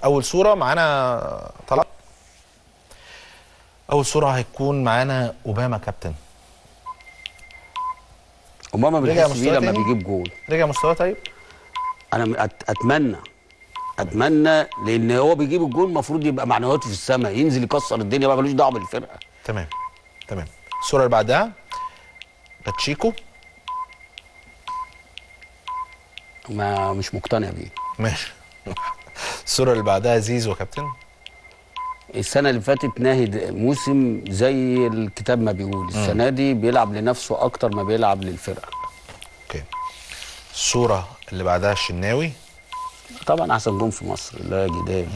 اول صوره معانا طلعت. اول صوره هيكون معانا اوباما كابتن. اوباما بنحس بيه لما بيجيب جول. رجع مستواه. طيب انا اتمنى لان هو بيجيب الجول المفروض يبقى معنوياته في السماء، ينزل يكسر الدنيا بقى، ملوش دعوه بالفرقه. تمام. الصوره اللي بعدها باتشيكو. مش مقتنع بيه. ماشي. الصوره اللي بعدها زيزو يا كابتن. السنه اللي فاتت ناهد موسم زي الكتاب ما بيقول، السنه دي بيلعب لنفسه اكتر ما بيلعب للفرقه. اوكي. الصوره اللي بعدها الشناوي. طبعا احسن جون في مصر، لا جدال.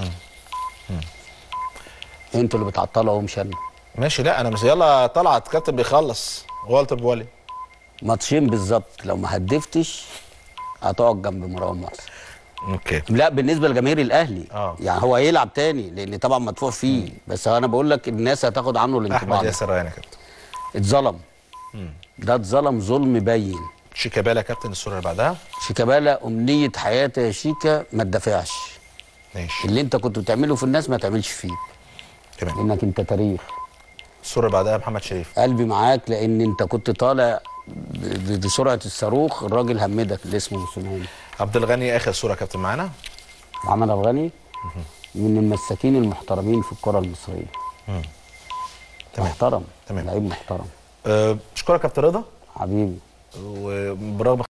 انتوا اللي بتعطلوا اهو مش انا. ماشي. لا انا مش، يلا طلعت كابتن بيخلص والتر بوالي. ماتشين بالظبط، لو ما هدفتش هتقعد جنب مروان محسن. اوكي. لا بالنسبه لجماهير الاهلي يعني هو هيلعب تاني لان طبعا مدفوع فيه، بس انا بقول لك الناس هتاخد عنه الانطباع. احمد ياسر ريان يا كابتن. اتظلم. ده اتظلم ظلم باين. شيكابالا كابتن. الصوره اللي بعدها شيكابالا امنيه حياتي يا شيكا ما تدافعش. ماشي. اللي انت كنت بتعمله في الناس ما تعملش فيه. تمام. لانك انت تاريخ. الصوره اللي بعدها محمد شريف. قلبي معاك لان انت كنت طالع بسرعه الصاروخ، الراجل همدك اللي اسمه موسيماني. عبد الغني اخر صوره كابتن معانا. محمد عبد الغني من المساكين المحترمين في الكره المصريه. تمام. محترم. تمام. لعيب محترم. اشكرك يا كابتن رضا حبيبي. وبرغم